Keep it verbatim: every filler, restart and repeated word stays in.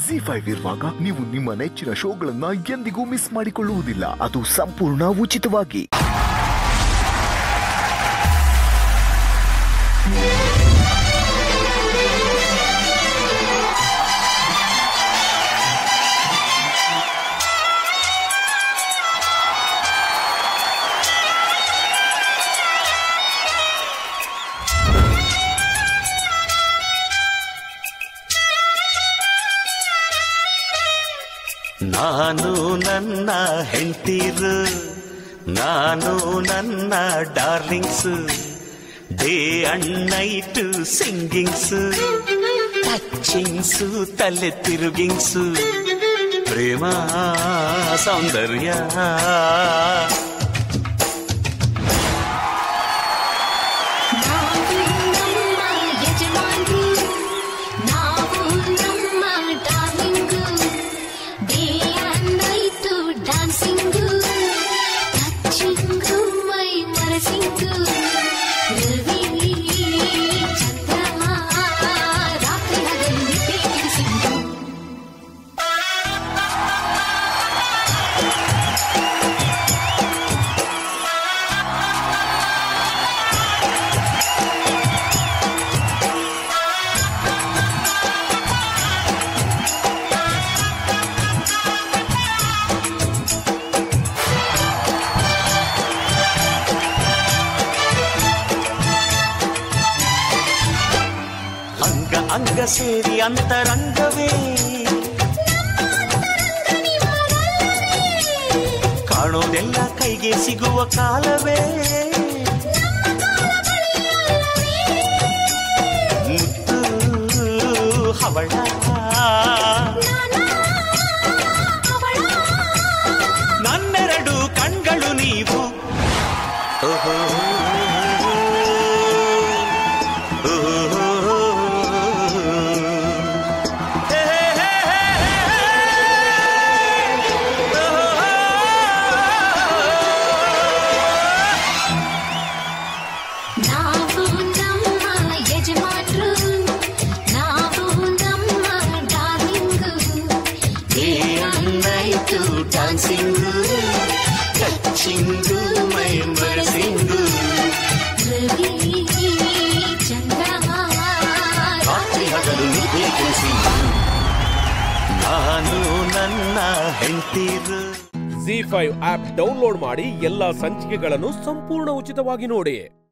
Zee five ಇರುವಾಗ ನೀವು ನಿಮ್ಮ ನೆಚ್ಚಿನ ಶೋಗಳನ್ನ ಎಂದಿಗೂ ಮಿಸ್ ಮಾಡಿಕೊಳ್ಳುವುದಿಲ್ಲ, ಅದು ಸಂಪೂರ್ಣ ಉಚಿತವಾಗಿ. ನಾನು ನನ್ನ ಹೆಂಡತಿರು, ನಾನು ನನ್ನ darlings, day and night singings, touchings ತಲೆ ತಿರುಗಿಂಗ್ಸು, ಪ್ರೇಮ ಸೌಂದರ್ಯ ಅಂಗ ಸೇರಿ ಅಂತರಂಗವೇ ಕಾಣೋದೆಲ್ಲ ಕೈಗೆ ಸಿಗುವ ಕಾಲವೇ, ಮುತ್ತು ಹವಳ ನನ್ನೆರಡು ಕಣ್ಗಳು ನೀವು. ಓಹೋ డాన్సింగు టచింగు మై మరసింగు రవి చంద్రమా రాత్రి ಹಗಲು ನಿದ್ದೆ ಕೆಡಿಸಿಂಗು ನಾನು ನನ್ನ ಹೆಂಡತಿರು. ಝೀ ಫೈವ್ ಆಪ್ ಡೌನ್ಲೋಡ್ ಮಾಡಿ ಎಲ್ಲಾ ಸಂಚಿಕೆಗಳನ್ನು ಸಂಪೂರ್ಣ ಉಚಿತವಾಗಿ ನೋಡಿ.